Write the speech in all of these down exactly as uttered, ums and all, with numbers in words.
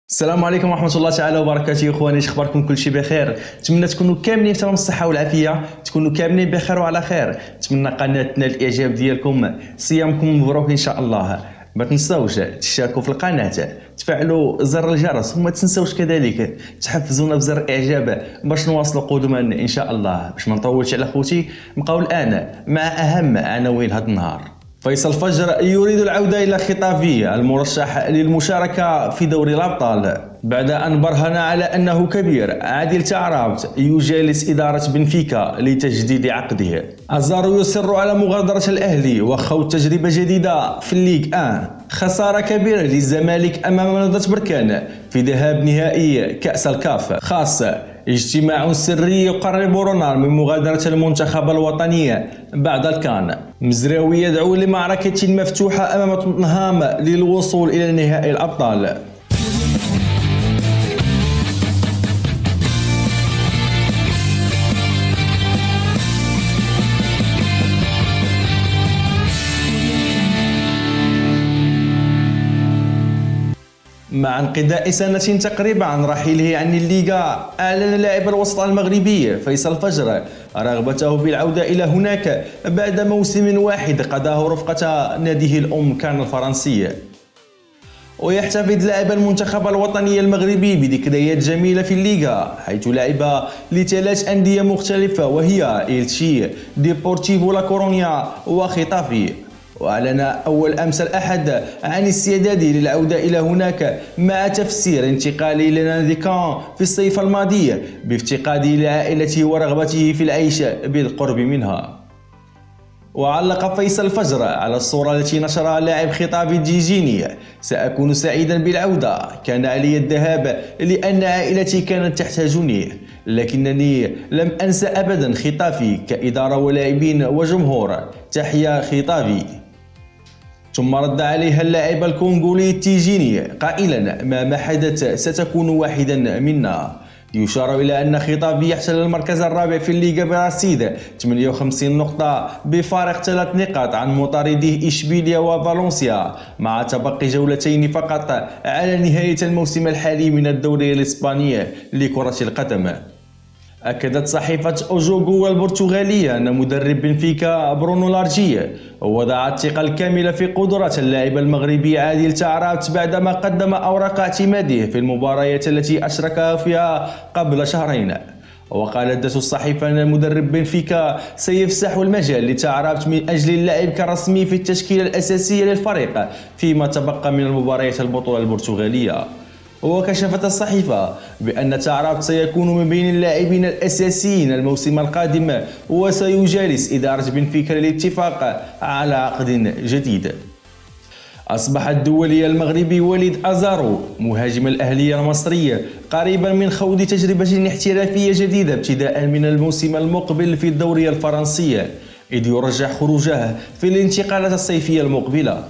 السلام عليكم ورحمة الله تعالى وبركاته. اخواني، اش اخباركم؟ كلشي بخير؟ نتمنى تكونوا كاملين في تمام الصحة والعافية، تكونوا كاملين بخير وعلى خير. نتمنى قناة تنال الاعجاب ديالكم، صيامكم مبروك ان شاء الله. ما تنساوش تشتركوا في القناة، تفعلوا زر الجرس، وما تنساوش كذلك تحفزونا بزر الاعجاب باش نواصلوا قدما ان شاء الله. باش ما نطولش على خوتي، نبقاو الان مع اهم عناوين هذا النهار. فيصل فجر يريد العودة إلى خطافي المرشح للمشاركة في دوري الأبطال بعد أن برهن على أنه كبير. عادل تعرابت يجالس إدارة بنفيكا لتجديد عقده. أزارو يصر على مغادرة الأهلي وخوض تجربة جديدة في الليغ واحد. خسارة كبيرة للزمالك أمام نهضة بركان في ذهاب نهائي كأس الكاف. خاصة اجتماع سري يقرب رونالد من مغادرة المنتخب الوطني بعد الكان. مزراوي يدعو لمعركة مفتوحة أمام توتنهام للوصول إلى نهائي الأبطال. مع انقضاء سنة تقريبا عن رحيله عن الليغا، أعلن لاعب الوسط المغربي فيصل فجر رغبته بالعودة إلى هناك بعد موسم واحد قضاه رفقة ناديه الأم كان الفرنسي. ويحتفظ لاعب المنتخب الوطني المغربي بذكريات جميلة في الليغا، حيث لعب لثلاث أندية مختلفة وهي إلتشي، ديبورتيفو لا كورونيا وخطافي. وأعلن أول أمس الأحد عن استعداده للعودة إلى هناك مع تفسير انتقاله إلى نادي كان في الصيف الماضي بافتقاده لعائلته ورغبته في العيش بالقرب منها. وعلق فيصل فجر على الصورة التي نشرها لاعب خطافي جيجيني: سأكون سعيدا بالعودة، كان علي الذهاب لأن عائلتي كانت تحتاجني، لكنني لم أنسى أبدا خطافي كإدارة ولاعبين وجمهور، تحيا خطافي. ثم رد عليها اللاعب الكونغولي تيجيني قائلا: مهما حدث ستكون واحدا منا. يشار إلى أن خطافي يحتل المركز الرابع في الليغا برصيد ثمانية وخمسين نقطة بفارق ثلاث نقاط عن مطارديه إشبيليا وفالنسيا، مع تبقي جولتين فقط على نهاية الموسم الحالي من الدوري الإسباني لكرة القدم. أكدت صحيفة أوجوغو البرتغالية أن مدرب بنفيكا برونو لارجي وضع الثقة الكاملة في قدرات اللاعب المغربي عادل تعرابت بعدما قدم أوراق اعتماده في المباريات التي أشرك فيها قبل شهرين. وقالت ذات الصحيفة أن المدرب بنفيكا سيفسح المجال لتعرابت من أجل اللعب كرسمي في التشكيلة الأساسية للفريق فيما تبقى من المباريات البطولة البرتغالية. وكشفت الصحيفة بأن تعرابت سيكون من بين اللاعبين الأساسيين الموسم القادم، وسيجالس إدارة بنفيكا للاتفاق على عقد جديد. أصبح الدولي المغربي وليد أزارو مهاجم الأهلية المصري قريبا من خوض تجربة احترافية جديدة ابتداء من الموسم المقبل في الدوري الفرنسي، إذ يرجح خروجه في الانتقالات الصيفية المقبلة.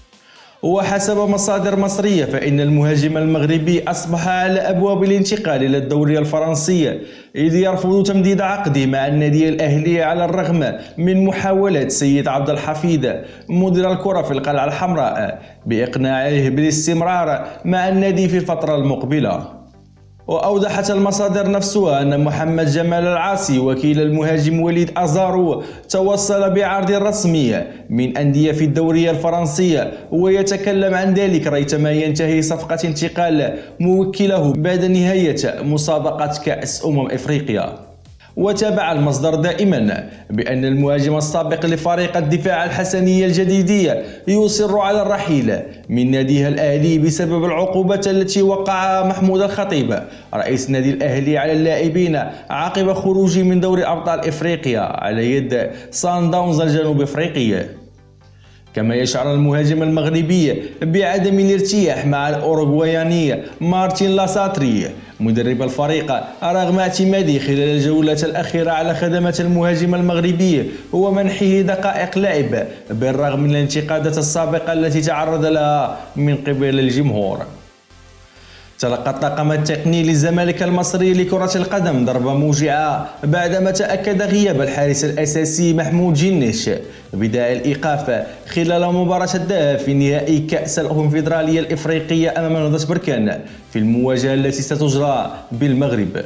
وحسب مصادر مصرية فإن المهاجم المغربي أصبح على أبواب الانتقال إلى الدوري الفرنسي، إذ يرفض تمديد عقده مع النادي الأهلي على الرغم من محاولات سيد عبد الحفيظ مدير الكرة في القلعة الحمراء بإقناعه بالاستمرار مع النادي في الفترة المقبلة. وأوضحت المصادر نفسها أن محمد جمال العاصي وكيل المهاجم وليد أزارو توصل بعرض رسمي من أندية في الدوري الفرنسي، ويتكلم عن ذلك ريثما ينتهي صفقة انتقال موكله بعد نهاية مسابقة كأس أمم إفريقيا. وتابع المصدر دائما بأن المهاجم السابق لفريق الدفاع الحسنية الجديدية يصر على الرحيل من ناديها الأهلي بسبب العقوبة التي وقعها محمود الخطيب رئيس نادي الأهلي على اللاعبين عقب خروجه من دوري أبطال إفريقيا على يد سان داونز الجنوب أفريقي. كما يشعر المهاجم المغربي بعدم الارتياح مع الأوروغواياني مارتين لاساتري مدرب الفريق رغم اعتماده خلال الجولة الأخيرة على خدمات المهاجم المغربي ومنحه دقائق لعب بالرغم من الانتقادات السابقة التي تعرض لها من قبل الجمهور. تلقى الطاقم التقني للزمالك المصري لكرة القدم ضربة موجعة بعدما تأكد غياب الحارس الأساسي محمود جنش بداية الإيقاف خلال مباراة الذهاب في نهائي كأس الكونفدرالية الإفريقية أمام نهضة بركان في المواجهة التي ستجرى بالمغرب.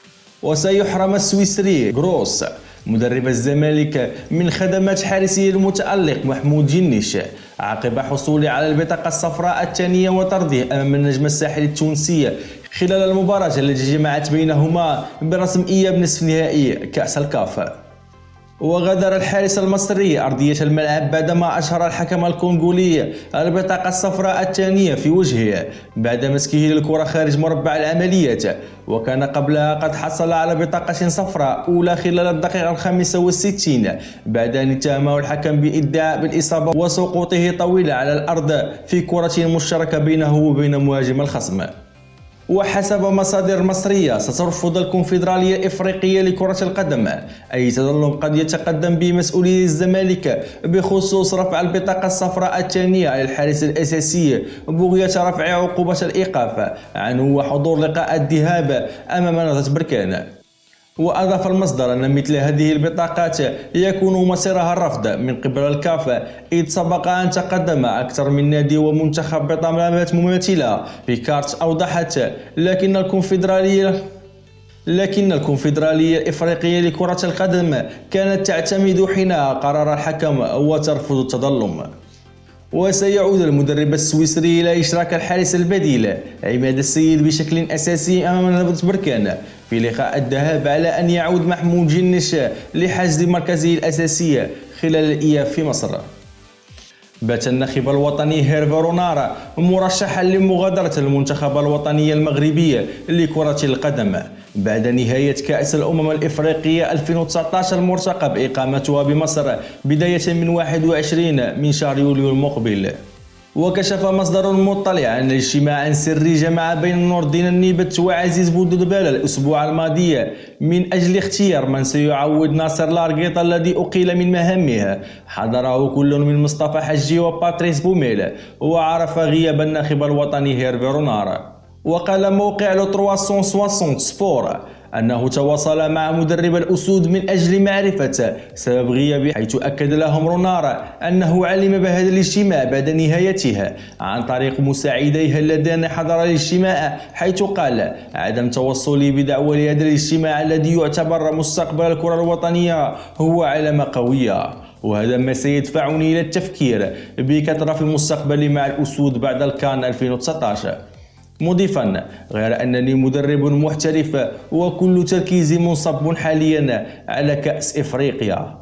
وسيحرم السويسري غروس مدرب الزمالك من خدمات حارسه المتألق محمود جنش عقب حصوله على البطاقة الصفراء الثانية وطرده أمام النجم الساحلي التونسي خلال المباراة التي جمعت بينهما برسم إياب نصف نهائي كأس الكاف. وغادر الحارس المصري أرضية الملعب بعدما أشهر الحكم الكونغولي البطاقة الصفراء الثانية في وجهه بعد مسكه للكرة خارج مربع العمليات، وكان قبلها قد حصل على بطاقة صفراء أولى خلال الدقيقة الخامسة والستين بعد أن اتهمه الحكم بإدعاء بالإصابة وسقوطه طويلة على الأرض في كرة مشتركة بينه وبين مهاجم الخصم. وحسب مصادر مصرية سترفض الكونفدرالية الإفريقية لكرة القدم أي تظلم قد يتقدم به مسؤولي الزمالك بخصوص رفع البطاقة الصفراء الثانية على الحارس الأساسي بغية رفع عقوبة الإيقاف عنه وحضور لقاء الذهاب أمام نهضة بركان. وأضاف المصدر أن مثل هذه البطاقات يكون مصيرها الرفض من قبل الكاف، إذ سبق أن تقدم أكثر من نادي ومنتخب بطلبات مماثلة في كارت أوضحت، لكن الكونفدرالية لكن الكونفدرالية الإفريقية لكرة القدم كانت تعتمد حينها قرار الحكم وترفض التظلم. وسيعود المدرب السويسري إلى إشراك الحارس البديل عماد السيد بشكل أساسي أمام نهضة بركان في لقاء الذهاب على أن يعود محمود جنش لحجز مركزه الأساسي خلال الإياب في مصر. بات الناخب الوطني هيرفي رونار مرشحا لمغادرة المنتخب الوطني المغربي لكرة القدم بعد نهاية كأس الأمم الإفريقية ألفين وتسعة عشر المرتقب إقامتها بمصر بداية من واحد وعشرين من شهر يوليو المقبل. وكشف مصدر مطلع عن اجتماعا سري جمع بين نور الدين النيبت وعزيز بودبالة الأسبوع الماضي من أجل اختيار من سيعوض ناصر لارغيط الذي أقيل من مهامه، حضره كل من مصطفى حجي وباتريس بوميل، وعرف غياب الناخب الوطني هيرفي رونار. وقال موقع لو ثلاثمائة وستين سبور أنه تواصل مع مدرب الأسود من أجل معرفة سبب غيابه، حيث أكد لهم رونار أنه علم بهذا الاجتماع بعد نهايته عن طريق مساعديه اللذان حضر الاجتماع، حيث قال عدم توصلي بدعوة لهذا الاجتماع الذي يعتبر مستقبل الكرة الوطنية هو علامة قوية، وهذا ما سيدفعني إلى التفكير بكثرة في المستقبل مع الأسود بعد الكان ألفين وتسعة عشر، مضيفا غير أنني مدرب محترف وكل تركيزي منصب حاليا على كأس إفريقيا.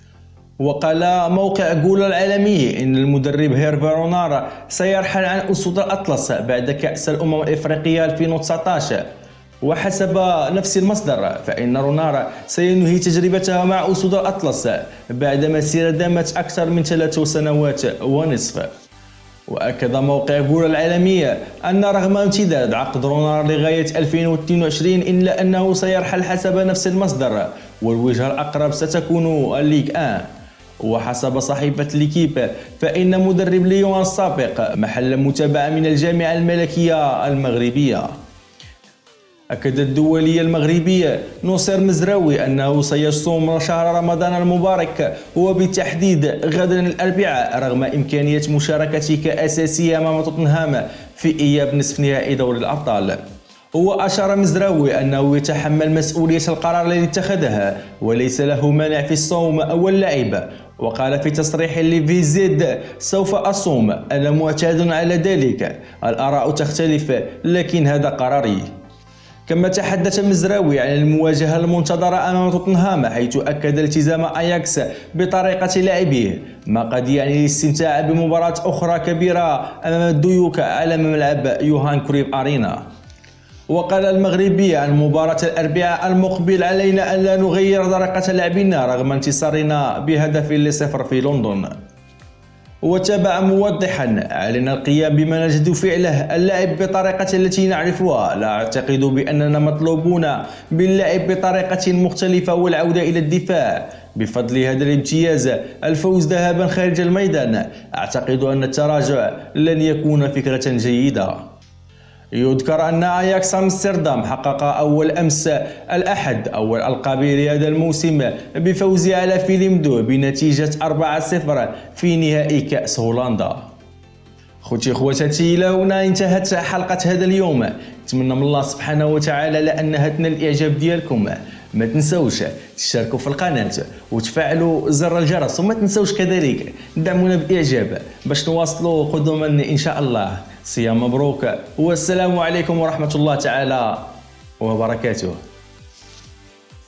وقال موقع جول العالمي إن المدرب هيرفي رونار سيرحل عن أسود الأطلس بعد كأس الأمم الإفريقية ألفين وتسعة عشر، وحسب نفس المصدر فإن رونار سينهي تجربته مع أسود الأطلس بعد مسيرة دامت أكثر من ثلاث سنوات ونصف. وأكد موقع جول العالمي أن رغم امتداد عقد رونار لغاية ألفين واثنين وعشرين إلا أنه سيرحل حسب نفس المصدر، والوجهة الأقرب ستكون الليغ واحد. وحسب صحيفة ليكيب فإن مدرب ليون السابق محل متابعة من الجامعة الملكية المغربية. أكد الدولي المغربي نصير مزراوي أنه سيصوم شهر رمضان المبارك وبالتحديد غدا الأربعاء رغم إمكانية مشاركته كأساسية أمام توتنهام في إياب نصف نهائي دوري الأبطال. وأشار مزراوي أنه يتحمل مسؤولية القرار الذي اتخذه وليس له مانع في الصوم واللعب. وقال في تصريح لفي زد سوف أصوم، أنا معتاد على ذلك، الآراء تختلف لكن هذا قراري. كما تحدث مزراوي عن المواجهة المنتظرة أمام توتنهام، حيث أكد التزام أياكس بطريقة لعبه، ما قد يعني الاستمتاع بمباراة أخرى كبيرة أمام الديوك على ملعب يوهان كرويف أرينا. وقال المغربي عن مباراة الأربعاء المقبل علينا أن لا نغير طريقة لعبنا رغم انتصارنا بهدف لصفر في لندن. وتابع موضحا علينا القيام بما نجد فعله، اللعب بطريقة التي نعرفها، لا أعتقد بأننا مطلوبون باللعب بطريقة مختلفة والعودة إلى الدفاع. بفضل هذا الامتياز الفوز ذهابا خارج الميدان، أعتقد أن التراجع لن يكون فكرة جيدة. يذكر أن أياكس أمستردام حقق أول أمس الأحد أول ألقابه لهذا الموسم بفوزه على فيلمدو بنتيجة أربعة صفر في نهائي كأس هولندا. خوتي خواتاتي، الى هنا انتهت حلقة هذا اليوم. نتمنى من الله سبحانه وتعالى لأنها تنال الإعجاب ديالكم. ما تنسوش تشتركوا في القناة وتفعلوا زر الجرس، وما تنسوش كذلك دعمونا بالإعجاب باش نواصلوا قدما إن شاء الله. صيام مبروك والسلام عليكم ورحمة الله تعالى وبركاته.